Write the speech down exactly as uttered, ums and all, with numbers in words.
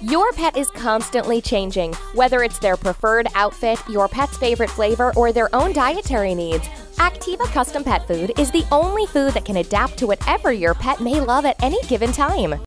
Your pet is constantly changing, whether it's their preferred outfit, your pet's favorite flavor, or their own dietary needs. Activa Custom Pet Food is the only food that can adapt to whatever your pet may love at any given time.